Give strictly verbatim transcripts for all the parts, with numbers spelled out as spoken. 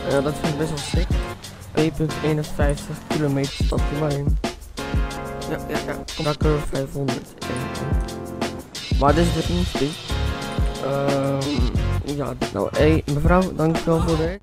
Uh, dat vind ik best wel sick. twee komma eenenvijftig kilometer stap je maar in. Ja, ja, ja. Lekker vijfhonderd. Maar dit is de teamspeak. Uh, ja, nou, hé, hey, mevrouw, dankjewel voor de.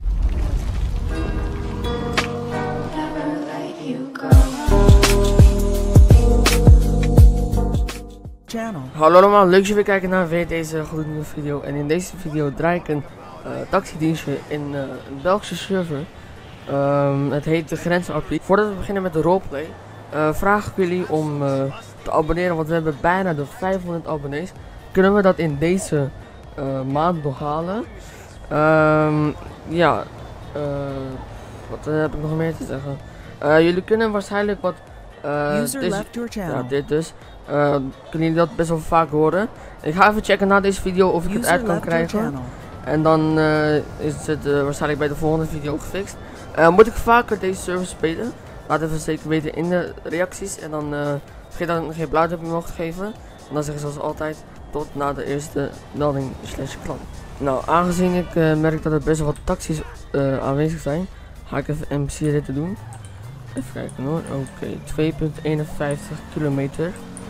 Channel. Hallo allemaal, leuk dat je weer kijken naar weer deze gloednieuwe video. En in deze video draai ik een uh, taxidienstje in uh, een Belgische server. Um, het heet de Grensappie. Voordat we beginnen met de roleplay, uh, vraag ik jullie om uh, te abonneren, want we hebben bijna de vijfhonderd abonnees. Kunnen we dat in deze uh, maand nog halen? Um, ja, uh, wat uh, heb ik nog meer te zeggen? Uh, jullie kunnen waarschijnlijk wat... Uh, User deze, left your channel. ja, dit dus. Uh, kunnen jullie dat best wel vaak horen. Ik ga even checken na deze video of ik User het uit kan left your krijgen. channel. En dan uh, is het uh, waarschijnlijk bij de volgende video gefixt. Uh, moet ik vaker deze server spelen? Laat even zeker weten in de reacties. En dan uh, vergeet dan geen blauwduimpje omhoog te geven. En dan zeg ik zoals altijd tot na de eerste melding slash klant. Nou, aangezien ik uh, merk dat er best wel wat taxis uh, aanwezig zijn, ga ik even M C ritten doen. Even kijken hoor. Oké, okay. twee komma eenenvijftig kilometer.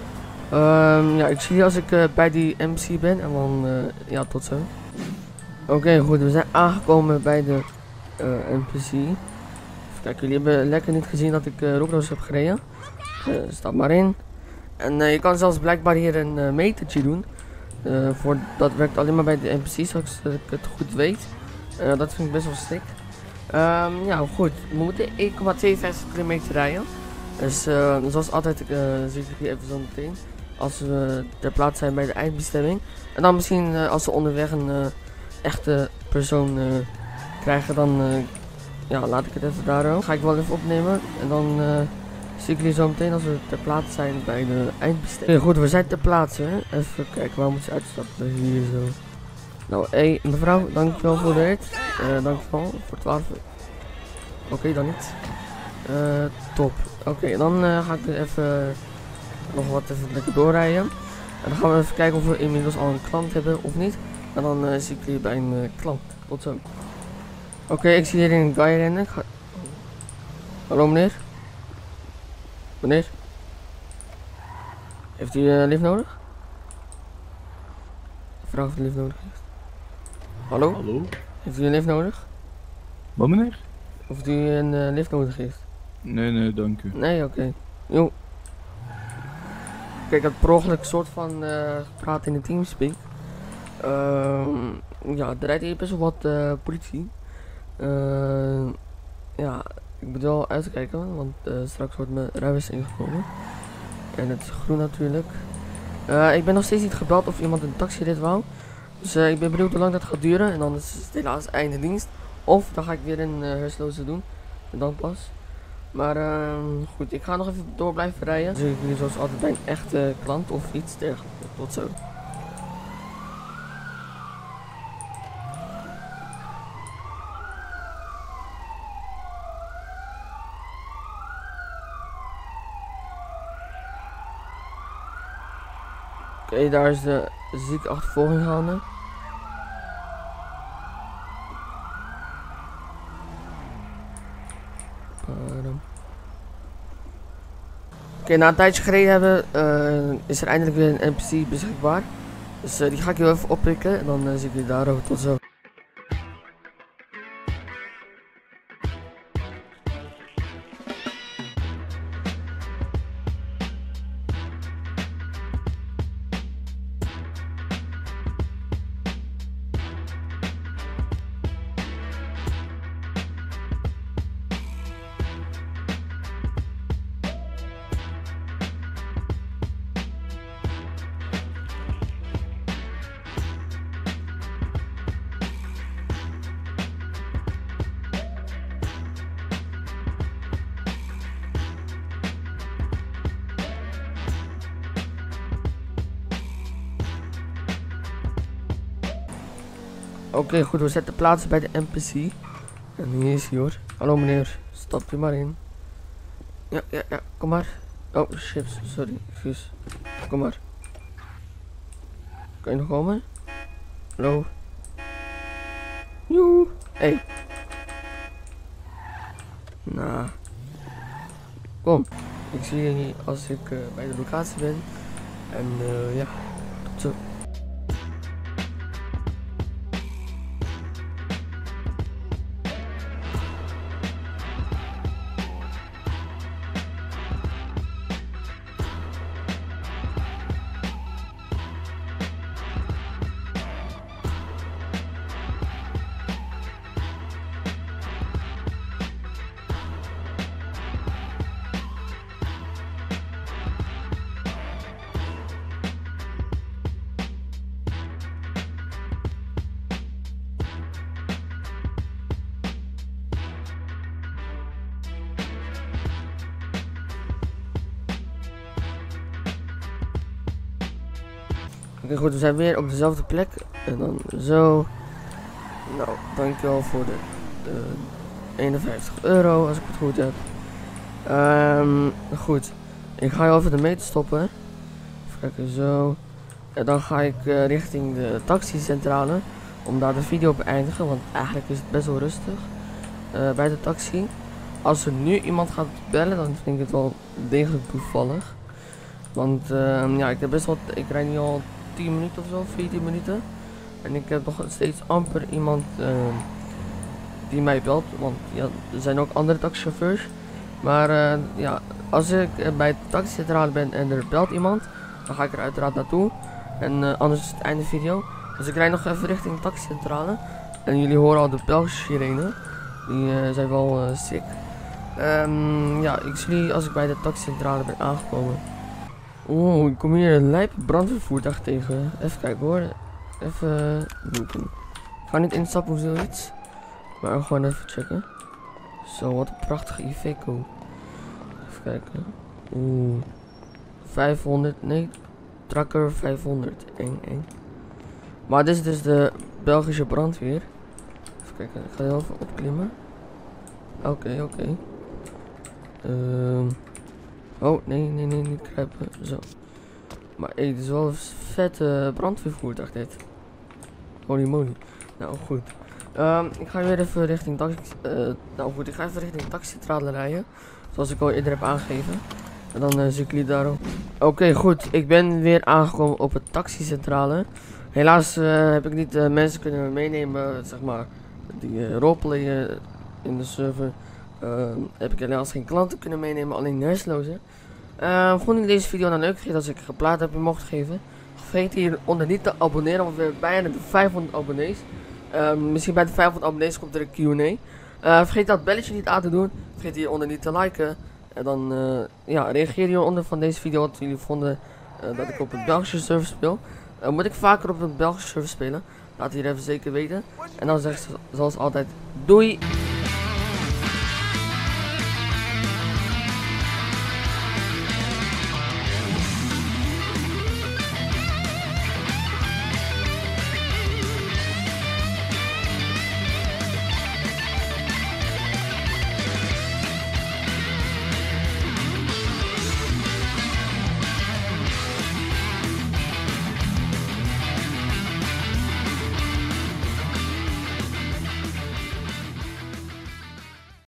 Um, ja, ik zie je als ik uh, bij die M C ben en dan, uh, ja, tot zo. Oké, okay, goed, we zijn aangekomen bij de uh, N P C. Even kijken, jullie hebben lekker niet gezien dat ik uh, rookroos heb gereden. Uh, stap maar in. En uh, je kan zelfs blijkbaar hier een uh, metertje doen. Uh, voor, dat werkt alleen maar bij de N P C, zoals ik het goed weet. Uh, dat vind ik best wel sick. Um, ja, goed, we moeten één komma tweeënvijftig kilometer rijden. Dus uh, zoals altijd uh, zie ik hier even zo meteen. Als we ter plaatse zijn bij de eindbestemming. En dan misschien uh, als we onderweg een uh, echte persoon uh, krijgen, dan uh, ja, laat ik het even daar ook. Ga ik wel even opnemen. En dan uh, zie ik jullie zo meteen als we ter plaatse zijn bij de eindbestemming. Okay, goed, we zijn ter plaatse. Hè? Even kijken, waar moet ze uitstappen? Hier zo. Nou, hé, hey, mevrouw, dankjewel voor de rit. Uh, dankjewel voor twaalf. Oké, okay, dan niet. Uh, top. Oké, okay, dan uh, ga ik even uh, nog wat even lekker doorrijden. En dan gaan we even kijken of we inmiddels al een klant hebben of niet. En dan uh, zie ik jullie bij een uh, klant. Tot zo. Oké, okay, ik zie hier een guy rennen. Ga... Hallo meneer. Meneer. Heeft u uh, lift nodig? Vraag of u lift nodig heeft. Hallo? Hallo? Heeft u een lift nodig? Wat meneer? Of u een uh, lift nodig heeft? Nee, nee, dank u. Nee, oké. Okay. Jo. Kijk, ik had per ongeluk soort van uh, gepraat in de teamspeak. Uh, ja, er rijdt hier best wel wat uh, politie. Uh, ja, ik moet wel uitkijken, want uh, straks wordt mijn rijbewijs ingekomen. En het is groen natuurlijk. Uh, ik ben nog steeds niet gebeld of iemand een taxirit wou. Dus uh, ik ben benieuwd hoe lang dat gaat duren. En dan is het helaas einde dienst. Of dan ga ik weer een uh, hersloze doen. En dan pas. Maar uh, goed, ik ga nog even door blijven rijden. Dus ik jullie zoals altijd bij een echte klant of iets dergelijks. Tot zo. Oké, okay, daar is de ziekenachtervolging gaande. Oké, okay, na een tijdje gereden hebben, uh, is er eindelijk weer een N P C beschikbaar. Dus uh, die ga ik heel even oppikken en dan uh, zie ik jullie daarover. Tot zo. Oké, okay, goed, we zetten plaatsen bij de N P C. En hier is hij hoor. Hallo meneer, stap je maar in. Ja, ja, ja, kom maar. Oh, chips, sorry, excuus. Kom maar. Kan je nog komen? Hallo? Joe. Hey. Nou, kom. Ik zie jullie als ik uh, bij de locatie ben. En uh, ja, tot zo. Oké, goed, we zijn weer op dezelfde plek. En dan zo. Nou, dankjewel voor de, de eenenvijftig euro, als ik het goed heb. Um, goed, ik ga je even de meter stoppen. Even kijken, zo. En dan ga ik uh, richting de taxicentrale. Om daar de video te beëindigen, want eigenlijk is het best wel rustig uh, bij de taxi. Als er nu iemand gaat bellen, dan vind ik het wel degelijk toevallig. Want uh, ja, ik heb best wel, ik rijd nu al tien minuten of zo, veertien minuten. En ik heb nog steeds amper iemand uh, die mij belt. Want ja, er zijn ook andere taxichauffeurs. Maar uh, ja, als ik uh, bij de taxicentrale ben en er belt iemand, dan ga ik er uiteraard naartoe. En uh, anders is het einde video. Dus ik rijd nog even richting de taxicentrale. En jullie horen al de Belgische sirene. Die uh, zijn wel uh, sick. Um, ja, ik zie jullie als ik bij de taxicentrale ben aangekomen. Oeh, ik kom hier een lijpe brandweervoertuig tegen. Even kijken hoor. Even boeken. Ik ga niet instappen of zoiets. Maar gewoon even checken. Zo, wat een prachtige Iveco. Even kijken. Oeh. vijfhonderd, nee. Tracker vijfhonderd. Eng, eng. Maar dit is dus de Belgische brandweer. Even kijken, ik ga heel even opklimmen. Oké, okay, oké. Okay. Um. Oh, nee, nee, nee, niet kruipen. Zo. Maar hey, dit is wel een vette brandweervoertuig dit. Holy moly. Nou, goed. Um, ik ga weer even richting taxi... Uh, nou goed, ik ga even richting taxicentrale rijden. Zoals ik al eerder heb aangegeven. En dan uh, zie ik jullie daarop. Oké, okay, goed. Ik ben weer aangekomen op het taxicentrale. Helaas uh, heb ik niet uh, mensen kunnen meenemen, zeg maar, die uh, roleplayen in de server. Uh, heb ik helaas geen klanten kunnen meenemen, alleen hersenlozen. Uh, vond je deze video nou leuk? Vergeet als ik geplaatst heb je mocht geven. Vergeet hieronder niet te abonneren, want we hebben bijna de vijfhonderd abonnees. Uh, misschien bij de vijfhonderd abonnees komt er een Q en A. Uh, vergeet dat belletje niet aan te doen. Vergeet hieronder niet te liken. En dan uh, ja, reageer hieronder van deze video wat jullie vonden uh, dat ik op een Belgische server speel. Uh, moet ik vaker op een Belgische server spelen? Laat hier even zeker weten. En dan zeg ik zoals altijd, doei!